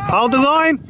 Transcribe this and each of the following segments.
Hold the line.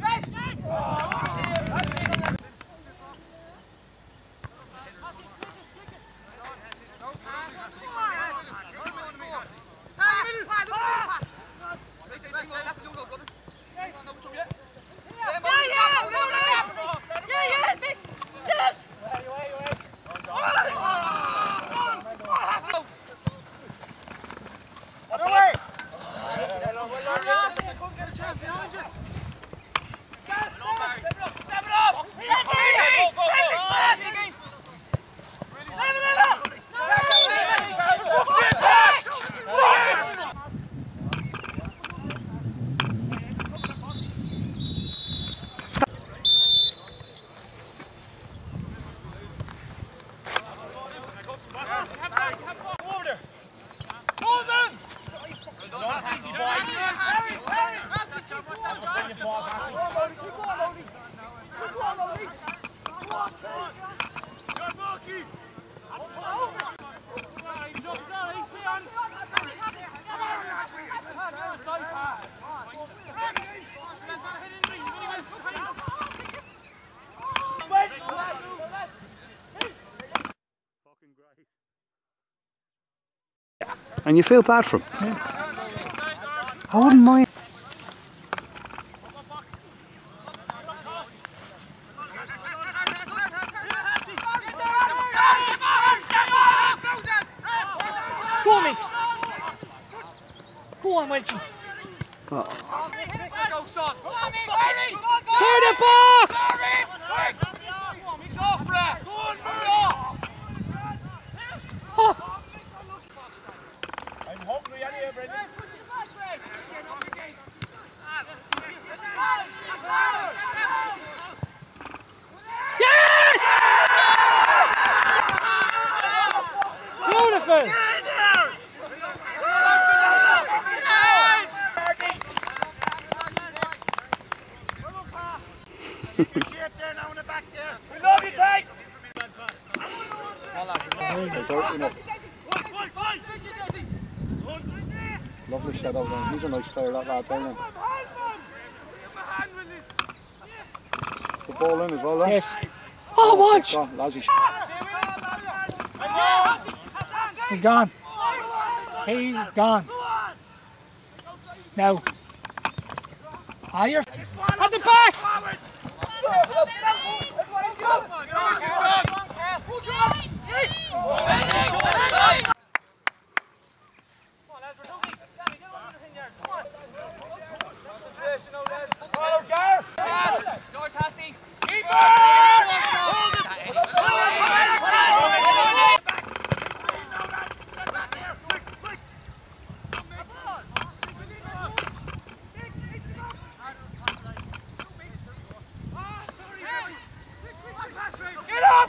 And you feel bad for him? Yeah. I wouldn't mind. Go on, mate. Go on, Welchie. Oh. Clear the box! Yes! Beautiful! We love you, Tank! Lovely set up there. He's a nice player, that lad, Browne. The ball in as well, then. Yes. Oh, watch! Lazzy. He's gone. He's gone. Now. Ah, you're at the back! Get up!